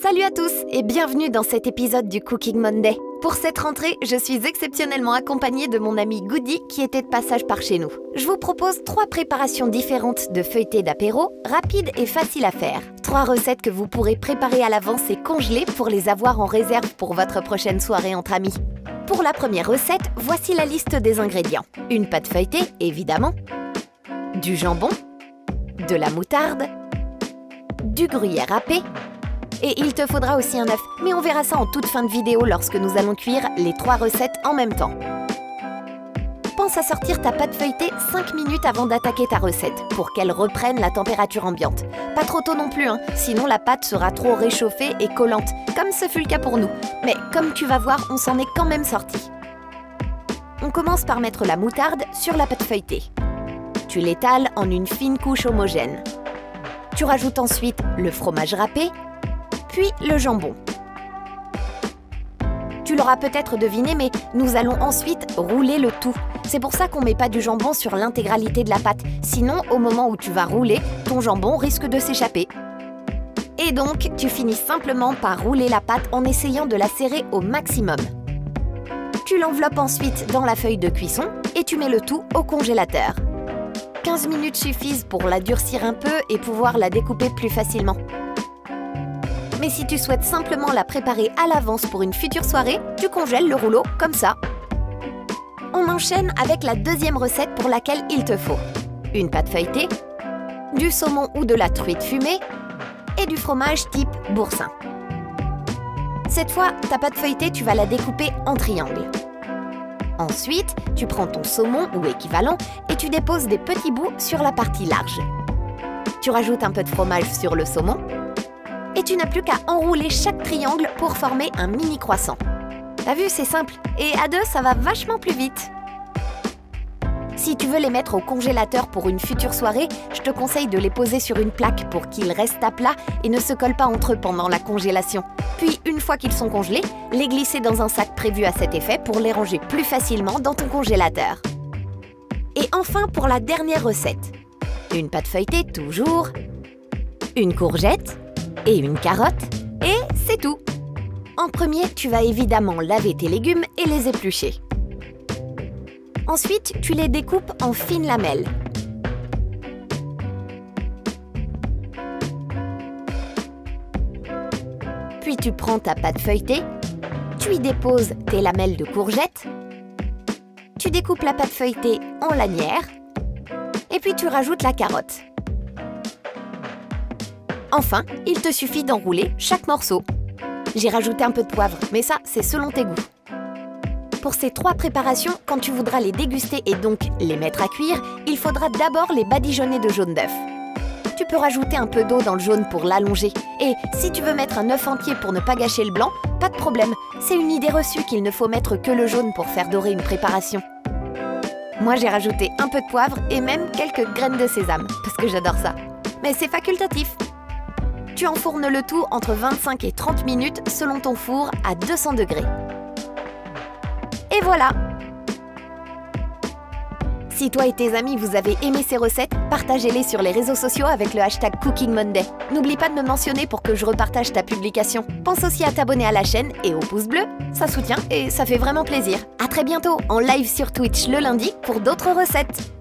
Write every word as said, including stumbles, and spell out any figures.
Salut à tous et bienvenue dans cet épisode du Cooking Monday. Pour cette rentrée, je suis exceptionnellement accompagnée de mon ami Goody qui était de passage par chez nous. Je vous propose trois préparations différentes de feuilletés d'apéro, rapides et faciles à faire. Trois recettes que vous pourrez préparer à l'avance et congeler pour les avoir en réserve pour votre prochaine soirée entre amis. Pour la première recette, voici la liste des ingrédients. Une pâte feuilletée, évidemment, du jambon, de la moutarde, du gruyère râpé, et il te faudra aussi un œuf, mais on verra ça en toute fin de vidéo lorsque nous allons cuire les trois recettes en même temps. Pense à sortir ta pâte feuilletée cinq minutes avant d'attaquer ta recette, pour qu'elle reprenne la température ambiante. Pas trop tôt non plus, hein, sinon la pâte sera trop réchauffée et collante, comme ce fut le cas pour nous. Mais comme tu vas voir, on s'en est quand même sorti. On commence par mettre la moutarde sur la pâte feuilletée. Tu l'étales en une fine couche homogène. Tu rajoutes ensuite le fromage râpé, puis le jambon. Tu l'auras peut-être deviné, mais nous allons ensuite rouler le tout. C'est pour ça qu'on ne met pas du jambon sur l'intégralité de la pâte. Sinon, au moment où tu vas rouler, ton jambon risque de s'échapper. Et donc, tu finis simplement par rouler la pâte en essayant de la serrer au maximum. Tu l'enveloppes ensuite dans la feuille de cuisson et tu mets le tout au congélateur. quinze minutes suffisent pour la durcir un peu et pouvoir la découper plus facilement. Mais si tu souhaites simplement la préparer à l'avance pour une future soirée, tu congèles le rouleau comme ça. On enchaîne avec la deuxième recette pour laquelle il te faut une pâte feuilletée, du saumon ou de la truite fumée et du fromage type boursin. Cette fois, ta pâte feuilletée, tu vas la découper en triangles. Ensuite, tu prends ton saumon ou équivalent et tu déposes des petits bouts sur la partie large. Tu rajoutes un peu de fromage sur le saumon et tu n'as plus qu'à enrouler chaque triangle pour former un mini croissant. T'as vu, c'est simple. Et à deux, ça va vachement plus vite. Si tu veux les mettre au congélateur pour une future soirée, je te conseille de les poser sur une plaque pour qu'ils restent à plat et ne se collent pas entre eux pendant la congélation. Puis, une fois qu'ils sont congelés, les glisser dans un sac prévu à cet effet pour les ranger plus facilement dans ton congélateur. Et enfin, pour la dernière recette. Une pâte feuilletée toujours, une courgette et une carotte, et c'est tout. En premier, tu vas évidemment laver tes légumes et les éplucher. Ensuite, tu les découpes en fines lamelles. Puis tu prends ta pâte feuilletée, tu y déposes tes lamelles de courgettes, tu découpes la pâte feuilletée en lanières, et puis tu rajoutes la carotte. Enfin, il te suffit d'enrouler chaque morceau. J'ai rajouté un peu de poivre, mais ça, c'est selon tes goûts. Pour ces trois préparations, quand tu voudras les déguster et donc les mettre à cuire, il faudra d'abord les badigeonner de jaune d'œuf. Tu peux rajouter un peu d'eau dans le jaune pour l'allonger. Et si tu veux mettre un œuf entier pour ne pas gâcher le blanc, pas de problème. C'est une idée reçue qu'il ne faut mettre que le jaune pour faire dorer une préparation. Moi, j'ai rajouté un peu de poivre et même quelques graines de sésame, parce que j'adore ça. Mais c'est facultatif. Tu enfournes le tout entre vingt-cinq et trente minutes selon ton four à deux cents degrés. Et voilà! Si toi et tes amis vous avez aimé ces recettes, partagez-les sur les réseaux sociaux avec le hashtag Cooking Monday. N'oublie pas de me mentionner pour que je repartage ta publication. Pense aussi à t'abonner à la chaîne et au pouce bleu, ça soutient et ça fait vraiment plaisir. À très bientôt en live sur Twitch le lundi pour d'autres recettes.